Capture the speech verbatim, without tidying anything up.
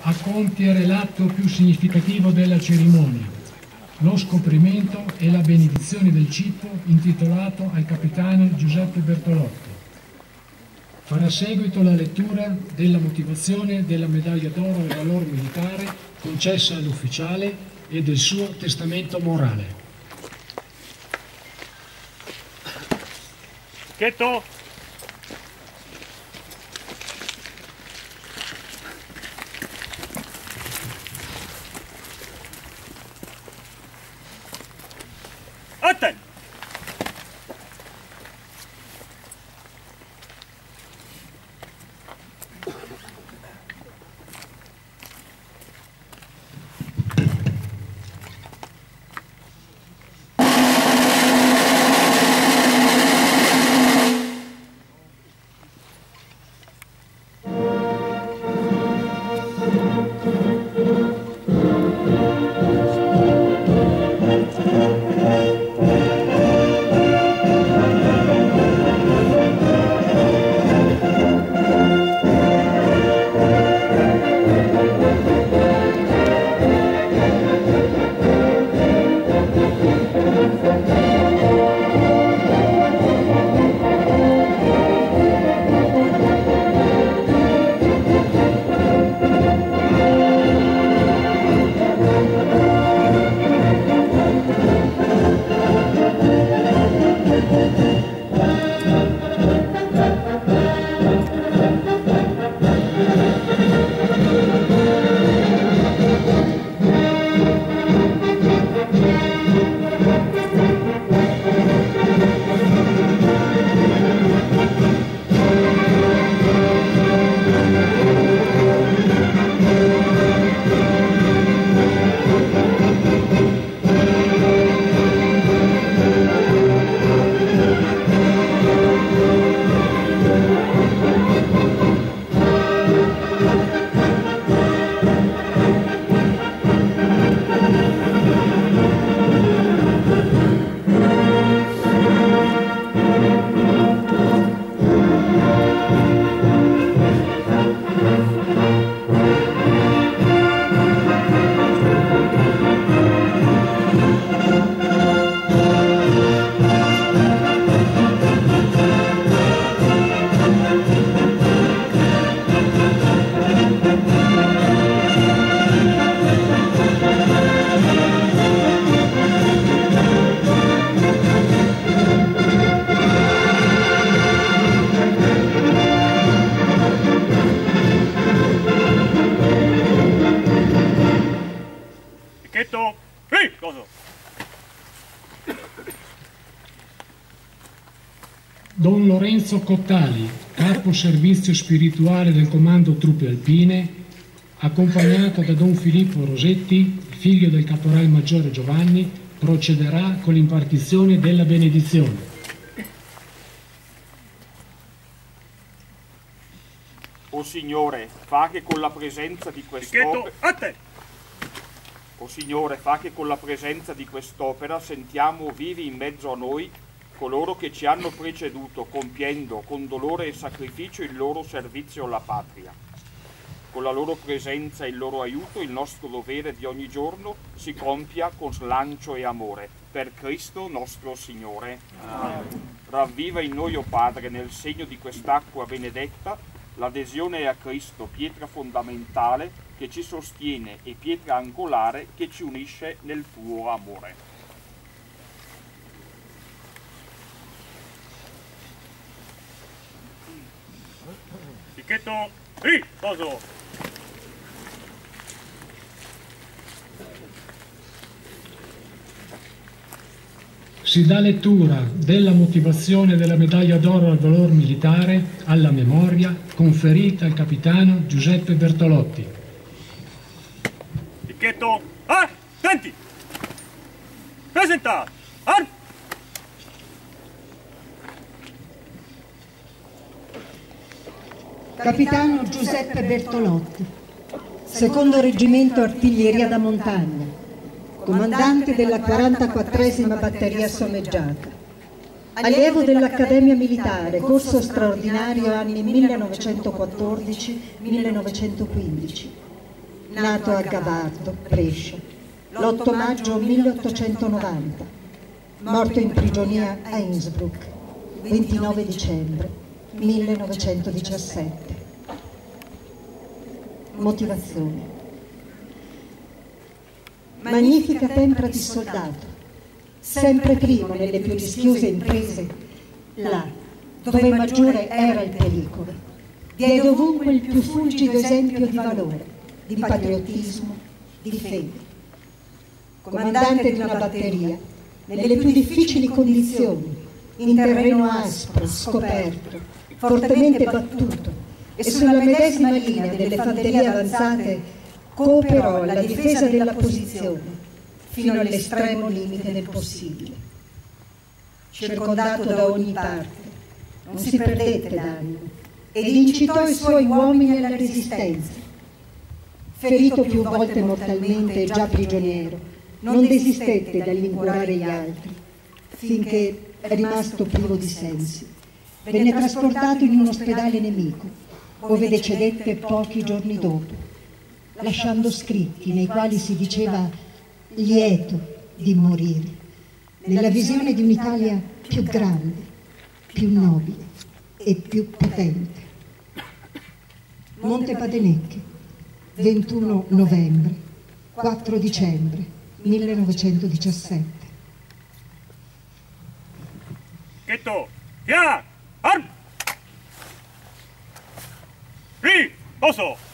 a compiere l'atto più significativo della cerimonia, lo scoprimento e la benedizione del cippo intitolato al capitano Giuseppe Bertolotti. Farà seguito la lettura della motivazione della medaglia d'oro al valor militare concessa all'ufficiale e del suo testamento morale. Cheto! Atten! Don Lorenzo Cottali, capo servizio spirituale del Comando Truppe Alpine, accompagnato da Don Filippo Rosetti, figlio del caporal maggiore Giovanni, procederà con l'impartizione della benedizione. O Signore, fa che con la presenza di quest'opera O Signore, fa che con la presenza di quest'opera sentiamo vivi in mezzo a noi coloro che ci hanno preceduto, compiendo con dolore e sacrificio il loro servizio alla patria. Con la loro presenza e il loro aiuto il nostro dovere di ogni giorno si compia con slancio e amore. Per Cristo nostro Signore. Amen. Ravviva in noi, o Padre, nel segno di quest'acqua benedetta, l'adesione a Cristo, pietra fondamentale che ci sostiene e pietra angolare che ci unisce nel tuo amore. Picchetto, sì, poso. Si dà lettura della motivazione della medaglia d'oro al valor militare alla memoria conferita al capitano Giuseppe Bertolotti. Picchetto, ah, senti, presenta, ah. Capitano Giuseppe Bertolotti, secondo reggimento artiglieria da montagna, comandante della quarantaquattresima batteria sommeggiata, allievo dell'Accademia Militare, corso straordinario anni millenovecentoquattordici millenovecentoquindici, nato a Gabardo, Brescia, l'otto maggio milleottocentonovanta, morto in prigionia a Innsbruck, ventinove dicembre millenovecentodiciassette. Motivazione. Magnifica tempra di soldato, sempre primo nelle più rischiose imprese, là dove maggiore era il pericolo, diede ovunque il più fulgido esempio di valore, di patriottismo, di fede. Comandante di una batteria, nelle più difficili condizioni, in terreno aspro, scoperto, fortemente battuto, e sulla medesima linea delle fanterie avanzate cooperò alla difesa della posizione fino all'estremo limite del possibile. Circondato da ogni parte, non si perdette d'animo ed incitò i suoi uomini alla resistenza. Ferito più volte mortalmente e già prigioniero, non desistette dall'incuorare gli altri, finché, rimasto privo di sensi, venne trasportato in un ospedale nemico, ove decedette pochi giorni dopo, lasciando scritti nei quali si diceva lieto di morire, nella visione di un'Italia più grande, più nobile e più potente. Monte Padenecchie, ventuno novembre, quattro dicembre millenovecentodiciassette. Quieto, ya, arm. Ri, oso.